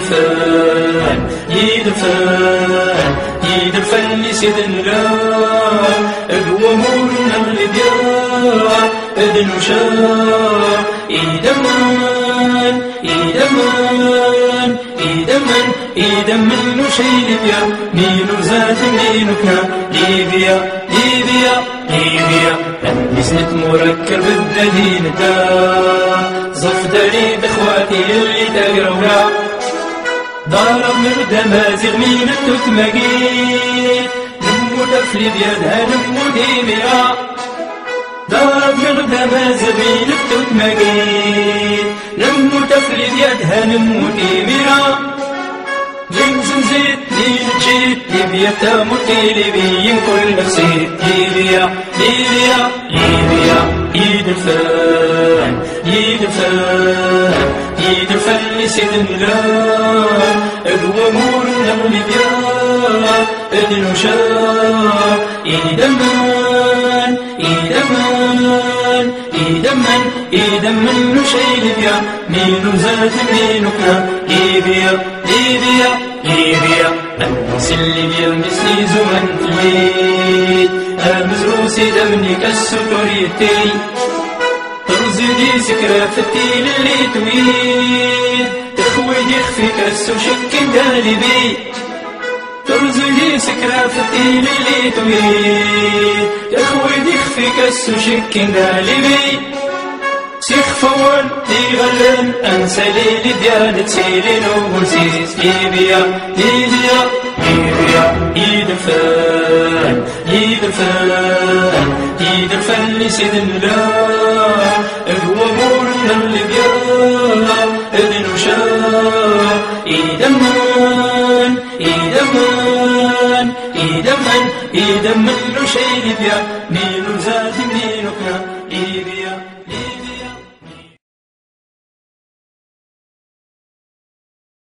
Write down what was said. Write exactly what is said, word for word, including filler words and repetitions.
يدفن يدفن يدفن لسيدنا اقوى مورنا الديار ادنوشا يدمن يدمن يدمن يدمن شي ليبيا مينو زاد مينوكا ليبيا ليبيا ليبيا نسنت مركب الدليل دا زف دليل اخواتي اللي تقرونا ضرب من دمازغ مين التتمقيت نموت في ليبيا نموت ليبيا ضرب من دمازغ مين التتمقيت نموت في ليبيا نموت ليبيا زنزن زيت لين جيت ليبيا تموت ليبيا كل نفسيت ليبيا ليبيا ليبيا يدفن يدفن يدفن لسيدنا اقوى مورنا ليبيا ادنوشا يدمن يدمن يدمن يدمن شي ليبيا مينو زاد مينوكا ليبيا ليبيا ليبيا أمس ليبيا مسلي زمن تليت أمس روسي دمني كالسكوريتي ترزدي سكرة فتيل اللي تويد تخوي يخفي كالسو شك دالبي ترزدي سكرة فتيل اللي تويد تخوي يخفي كالسو شك دالبي سيخ فول تيغلن أنسى ليلي ديانة سيلي نوبوسيس ليبيا ليبيا ليبيا يدفن يدفن يدفن لسيدنا اقوى مورنا ليبيا ادنوشا يدمن يدمن يدمن يدمن شي ليبيا مينو زاد مينوكا ليبيا